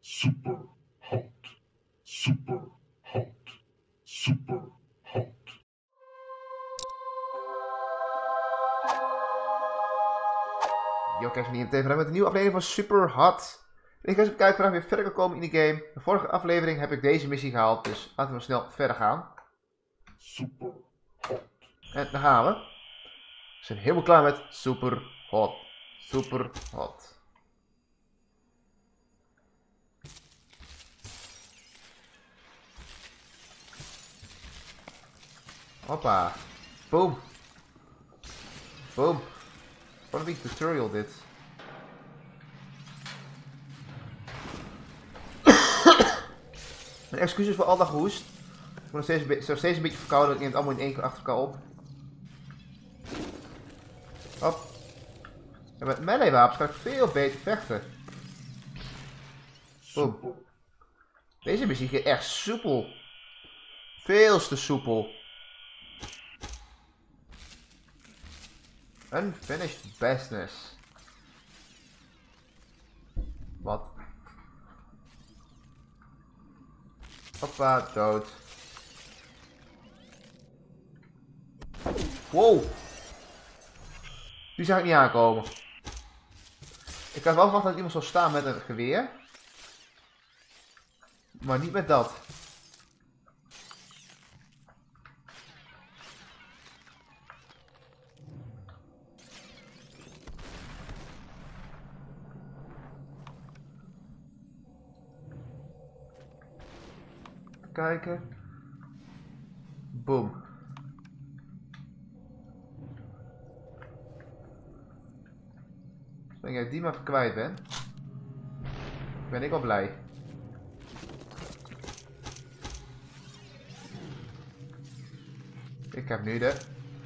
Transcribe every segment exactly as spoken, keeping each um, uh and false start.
Super hot. Super hot. Super hot. Yo, kijk niet meteen vanuit met een nieuwe aflevering van Super Hot. Ik ga eens even kijken of we weer verder kan komen in de game. De vorige aflevering heb ik deze missie gehaald, dus laten we snel verder gaan. Super hot. En daar gaan we. We zijn helemaal klaar met Super Hot. Super Hot. Hoppa. Boom. Boom. Wat een beetje tutorial dit. Mijn excuses voor al dat gehoest. Ik ben nog steeds een, nog steeds een beetje verkouden. Ik neem het allemaal in één keer achter elkaar op. Hop. En met melee wapens kan ik veel beter vechten. Boom. Deze missie gaat echt soepel. Veel te soepel. Unfinished business. Wat? Hoppa, dood. Wow. Die zag ik niet aankomen. Ik had wel verwacht dat iemand zou staan met een geweer. Maar niet met dat. Kijken. Boom. Zolang jij die maar kwijt bent, ben ik al blij. Ik heb nu de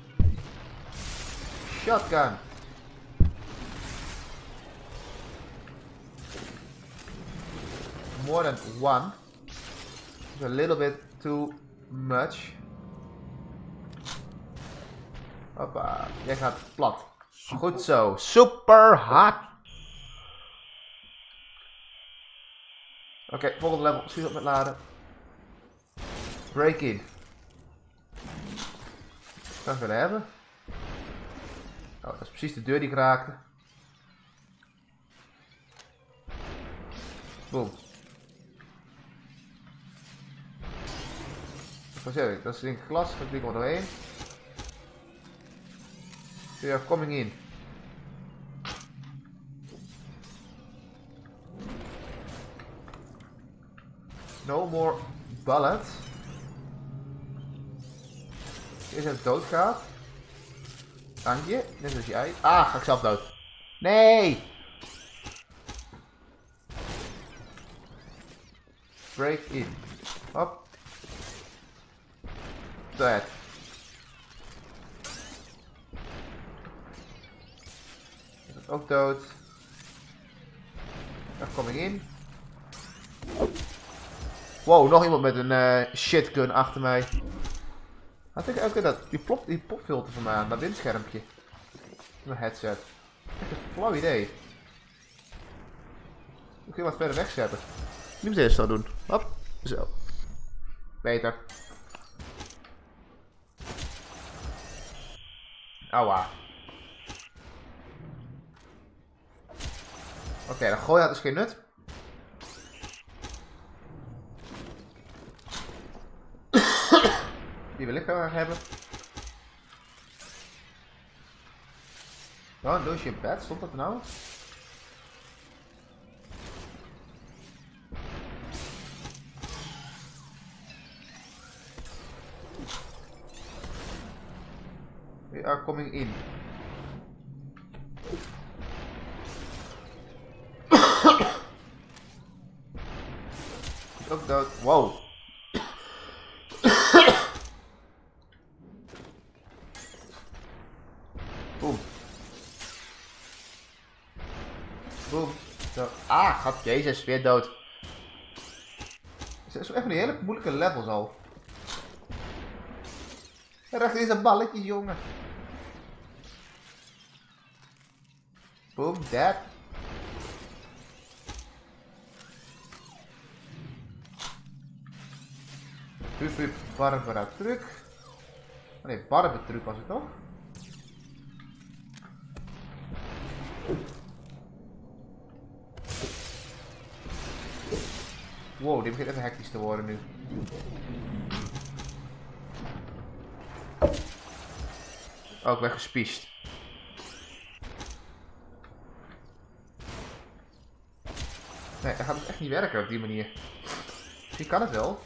shotgun. More than one. A little bit too much. Hoppa, jij gaat plat. Goed zo, super hot. Oké, okay, volgende level, schiet op met laden. Break in. Kan ik willen hebben? Oh, dat is precies de deur die ik raakte. Boom. Wat zeg ik? Dat is in glas, dat klik maar doorheen. We are coming in. No more bullets. Eerst even dood gaat. Dank je. Net als jij. Ah, ga ik zelf dood. Nee! Break in. Hop. Dead. Is het ook dood? Daar kom ik in. Wow, nog iemand met een uh, shitgun achter mij. Had ik ook dat die plop, die popfilter van mij aan, dat windschermpje. Mijn headset. Echt een flauw idee. Ik wil wat verder wegzetten. Nu moet ik het zo doen. Hop. Zo. Beter. Aua. Oké, okay, dan gooi je dat is geen nut. Die wil ik graag hebben. Oh, een doosje in bed, stond dat nou? We are coming in. Is ook dood. Wow. Boom. Boom. Zo. Ah, gat, jezus, weer dood. Het is echt een hele moeilijke levels al. Recht is een balletje, jongen. Boom, dead. Hup, hup, Barbara truc. Oh nee, Barbara truc was het toch? Wow, die begint even hectisch te worden nu. Oh, ik ben gespiest. Nee, dat gaat dus echt niet werken op die manier. Misschien kan het wel.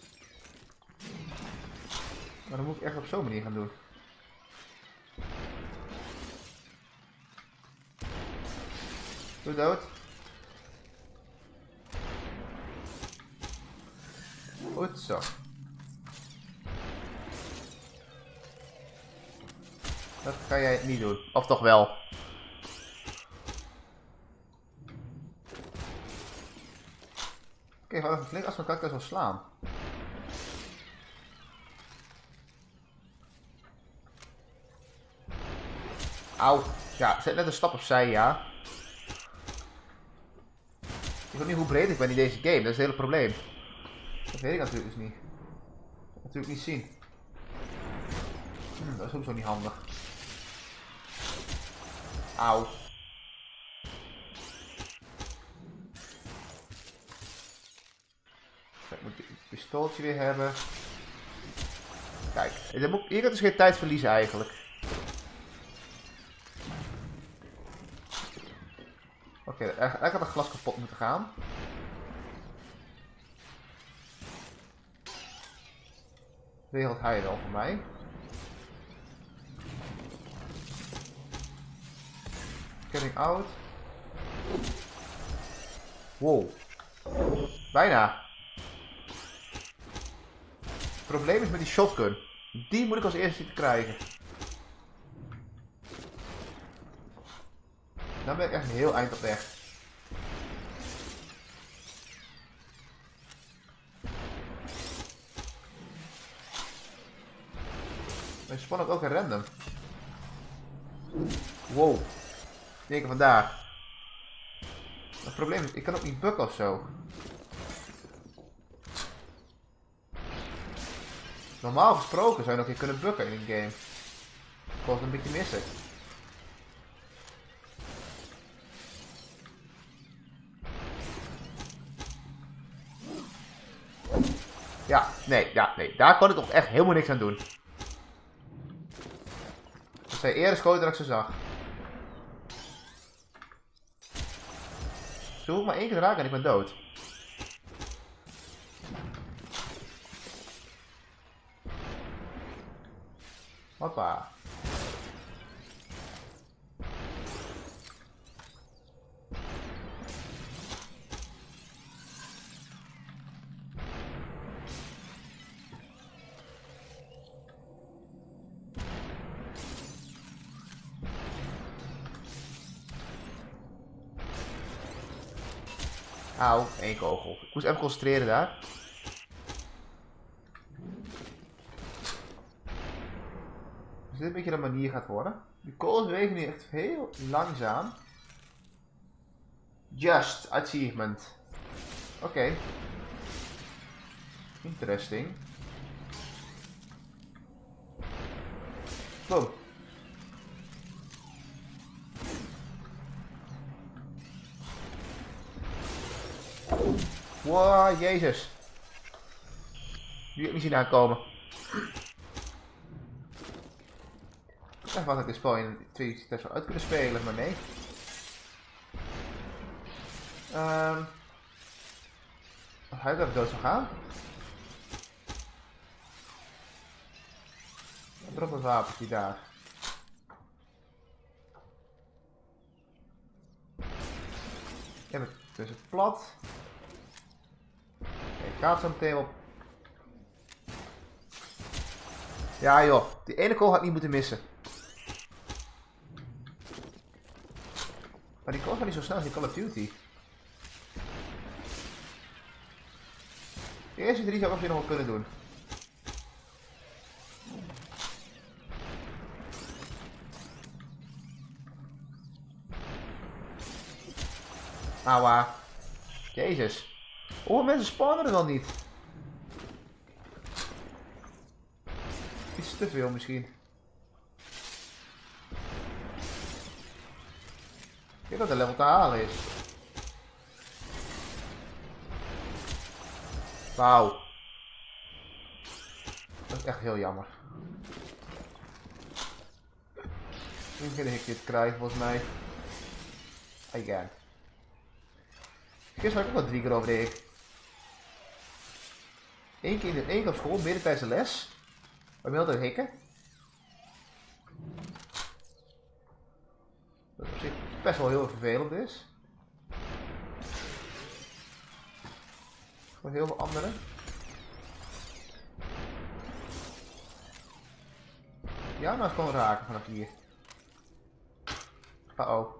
Maar dan moet ik echt op zo'n manier gaan doen. Doe dood. Goed zo. Dat kan jij niet doen. Of toch wel? Oké, okay, flink als mijn karakter zal slaan. Auw. Ja, zet net een stap opzij, ja. Ik weet niet hoe breed ik ben in deze game, dat is het hele probleem. Dat weet ik natuurlijk dus niet. Dat kan natuurlijk niet zien. Hm, dat is ook zo niet handig. Auw. Ik moet het pistooltje weer hebben. Kijk, hier kan ik dus geen tijd verliezen eigenlijk. Oké, okay, eigenlijk had het glas kapot moeten gaan. Regelt hij wel voor mij. Getting out. Wow. Bijna. Het probleem is met die shotgun. Die moet ik als eerste zien te krijgen. Dan ben ik echt een heel eind op weg. Mijn spawn ook ook een random. Wow. Denk vandaar. Het probleem is, ik kan ook niet bukken of zo. Normaal gesproken zou je nog een keer kunnen bukken in een game. Ik was het een beetje missen. Ja, nee, ja, nee. Daar kon ik toch echt helemaal niks aan doen. Dat zei eerder schoten dat ik ze zag. Ze hoeft maar één keer te raken en ik ben dood. Hoppa. Auw, één kogel. Ik moest even concentreren daar. Als dit een beetje de manier gaat worden. Die kogels bewegen nu echt heel langzaam. Just achievement. Oké. Okay. Interesting. Boom. Wow, jezus. Die heb ik niet zien aankomen. Even wat ik dit spel in twee tests uit kunnen spelen, maar nee. Um, hij zou dood zou gaan. Drop een wapentje daar. Ik heb het tussen plat. Ik ga het zo meteen op. Ja joh, die ene kogel had ik niet moeten missen. Maar die kogel gaat niet zo snel als in Call of Duty. De eerste drie zou ik misschien nog wel kunnen doen. Auwa. Jezus. Hoeveel mensen spawnen er dan niet? iets te veel misschien. Ik denk dat de level te halen is. Wauw. Dat is echt heel jammer. Ik vind dat ik dit krijg volgens mij. Again. Gisteren had ik ook wel drie keer over de hik. Eén keer, in, één keer op school, midden tijdens de les. Waar we altijd hikken. Dat op zich best wel heel vervelend is. Voor heel veel anderen. Ja, nou is gewoon raken vanaf hier. Uh oh.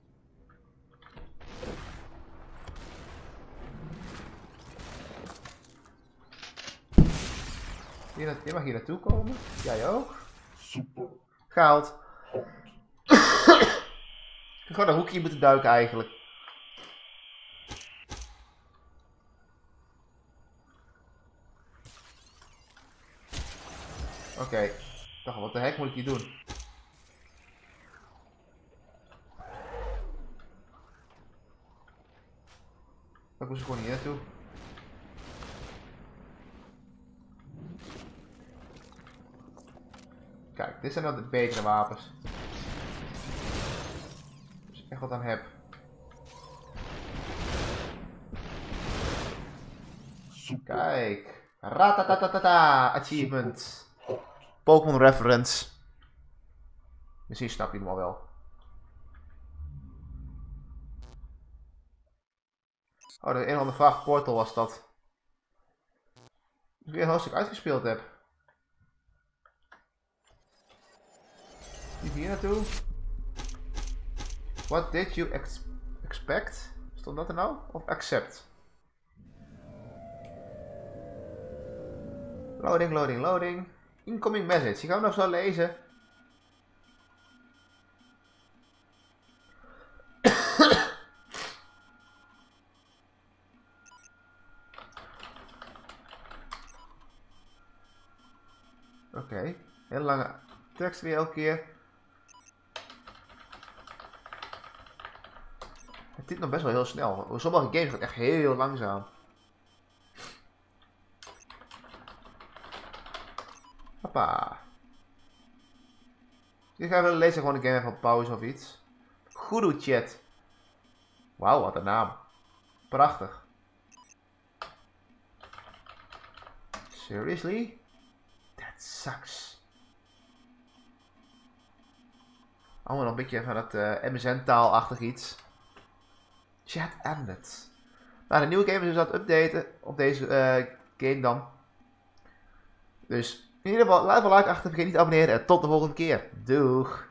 Je mag hier naartoe komen. Jij ook. Super. Gehaald. Ik had gewoon een hoekje moeten duiken eigenlijk. Oké. Okay. Ik dacht, wat de hek moet ik hier doen? Ik moest gewoon hier naartoe. Kijk, dit zijn nou de betere wapens. Dus ik echt wat aan heb. Kijk. Ratatatata. Achievement. Pokémon reference. Misschien snap je hem al wel. Oh, de een of andere vraag Portal was dat. Dat ik weer een hoofdstuk uitgespeeld heb. Hier naartoe. What did you ex expect? Stond dat er nou? Of accept? Loading, loading, loading. Incoming message. Die gaan we nog zo lezen. Oké. Okay. Heel lange tekst weer elke keer. Het zit nog best wel heel snel. Sommige games gaan echt heel langzaam. Hoppa. Ik ga willen lezen gewoon een game even op pauze of iets. Guru chat. Wauw, wat een naam. Prachtig. Seriously? That sucks. Allemaal nog een beetje van het uh, M S N-taalachtig iets. Chat ended. Nou, de nieuwe game is dus aan het updaten op deze uh, game dan. Dus in ieder geval, laat een like achter, vergeet niet te abonneren en tot de volgende keer. Doeg!